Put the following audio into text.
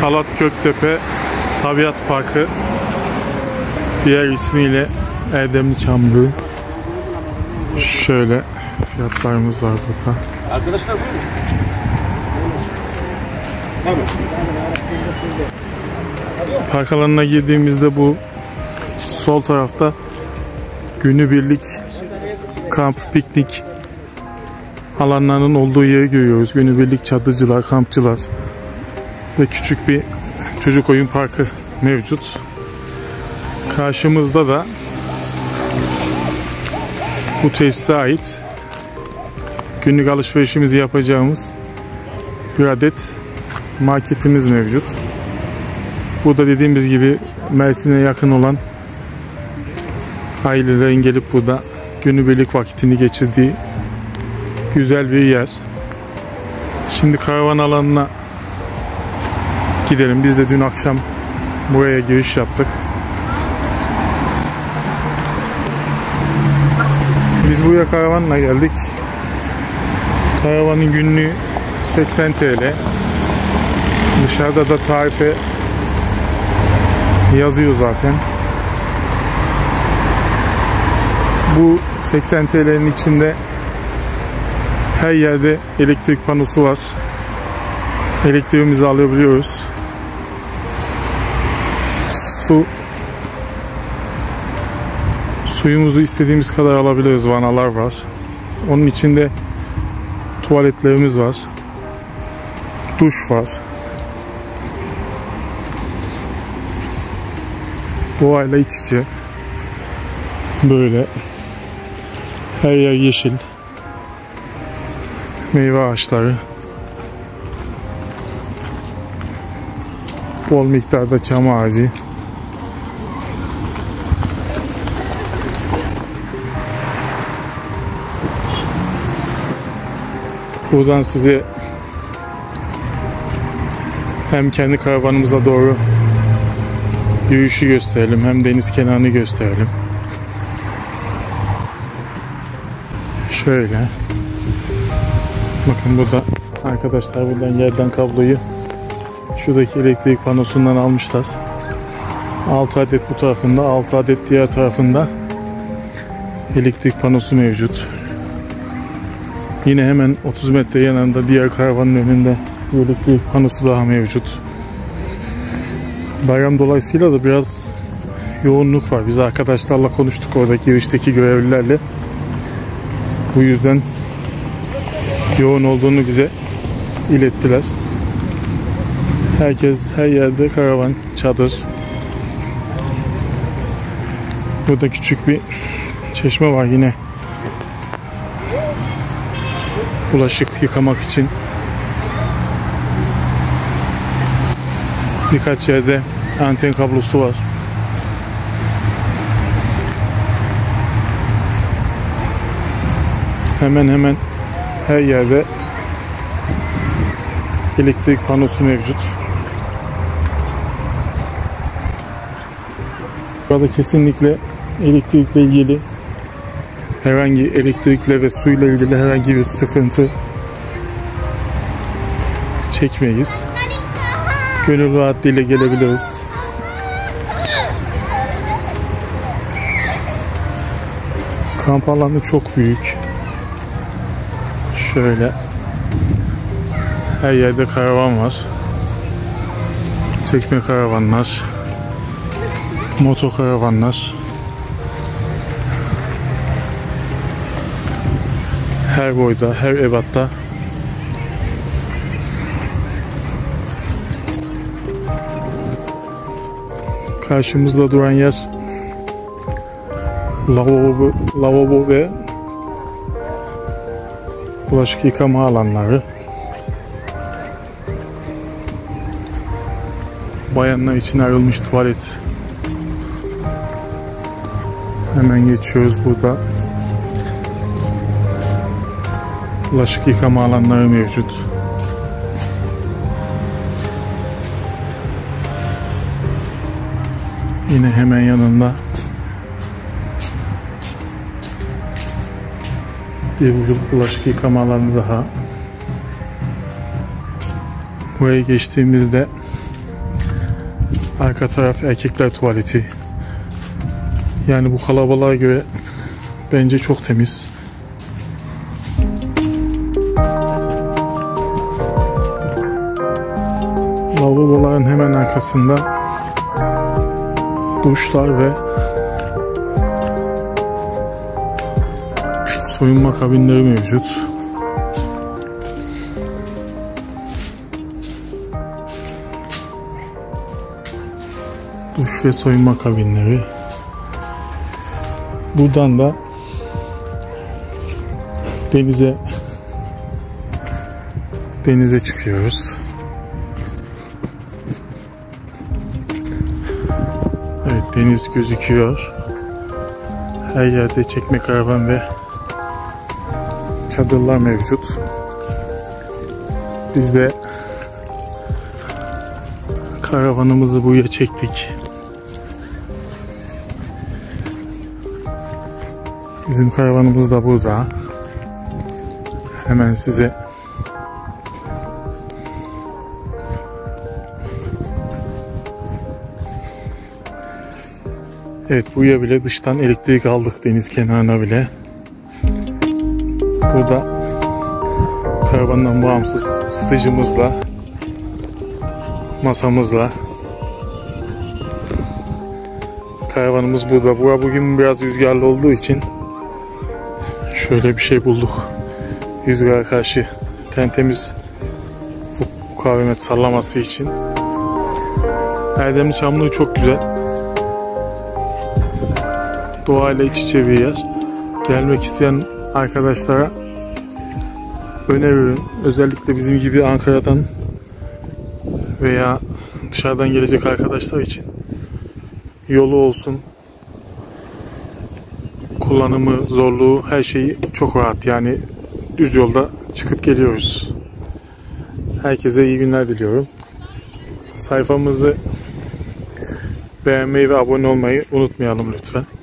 Talat Göktepe Tabiat Parkı, diğer ismiyle Erdemli Çamlığı. Şöyle fiyatlarımız var burada. Arkadaşlar buyurun. Tamam. Park alanına girdiğimizde bu sol tarafta günübirlik kamp, piknik alanlarının olduğu yeri görüyoruz. Günübirlik çadırcılar, kampçılar ve küçük bir çocuk oyun parkı mevcut. Karşımızda da bu tesise ait günlük alışverişimizi yapacağımız bir adet marketimiz mevcut. Burada dediğimiz gibi Mersin'e yakın olan ailelerin gelip burada günübirlik vakitini geçirdiği güzel bir yer. Şimdi karavan alanına gidelim. Biz de dün akşam buraya giriş yaptık. Biz buraya karavanla geldik. Karavanın günlüğü 80 TL. Dışarıda da tarife yazıyor zaten. Bu 80 TL'nin içinde her yerde elektrik panosu var. Elektriğimizi alabiliyoruz. Suyumuzu istediğimiz kadar alabiliriz. Vanalar var. Onun içinde tuvaletlerimiz var. Duş var. Doğayla iç içe. Böyle. Her yer yeşil. Meyve ağaçları. Bol miktarda çam ağacı. Buradan size hem kendi karavanımıza doğru yürüyüşü gösterelim, hem deniz kenarını gösterelim. Şöyle. Bakın burada arkadaşlar buradan yerden kabloyu şuradaki elektrik panosundan almışlar. 6 adet bu tarafında, 6 adet diğer tarafında elektrik panosu mevcut. Yine hemen 30 metre yanında diğer karavanın önünde elektrik panosu daha mevcut. Bayram dolayısıyla da biraz yoğunluk var. Biz arkadaşlarla konuştuk, oradaki girişteki görevlilerle. Bu yüzden yoğun olduğunu bize ilettiler. Herkes her yerde karavan, çadır. Burada küçük bir çeşme var yine. Bulaşık yıkamak için. Birkaç yerde anten kablosu var. Hemen her yerde elektrik panosu mevcut. Burada kesinlikle elektrikle ilgili elektrikle ve suyla ilgili herhangi bir sıkıntı çekmeyiz. Gönül rahatlığıyla gelebiliriz. Kamp alanı çok büyük. Şöyle her yerde karavan var. Tekne karavanlar, motor karavanlar. Her boyda, her ebatta. Karşımızda duran yer lavabo ve bulaşık yıkama alanları. Bayanlar için ayrılmış tuvalet. Hemen geçiyoruz burada. Bulaşık yıkama alanları mevcut. Yine hemen yanında bir bulaşık yıkama alanı daha. Buraya geçtiğimizde Arka taraf erkekler tuvaleti. Yani bu kalabalığa göre bence çok temiz. Lavaboların hemen arkasında duşlar ve soyunma kabinleri mevcut. Duş ve soyunma kabinleri. Buradan da denize çıkıyoruz. Evet, deniz gözüküyor. Her yerde çekme karavan ve çadırlar mevcut. Biz de karavanımızı buraya çektik. Bizim karavanımız da burada. Hemen size evet, buraya bile dıştan elektrik aldık, deniz kenarına bile. Burada karavandan bağımsız ısıtıcımızla, masamızla karavanımız burada. Bugün biraz rüzgarlı olduğu için şöyle bir şey bulduk. Rüzgara karşı temiz mukavemet sallaması için. Erdemli Çamlığı çok güzel. Doğayla iç içe bir yer. Gelmek isteyen arkadaşlara öneririm. Özellikle bizim gibi Ankara'dan veya dışarıdan gelecek arkadaşlar için yolu olsun, kullanımı, zorluğu, her şeyi çok rahat. Yani düz yolda çıkıp geliyoruz. Herkese iyi günler diliyorum. Sayfamızı beğenmeyi ve abone olmayı unutmayalım lütfen.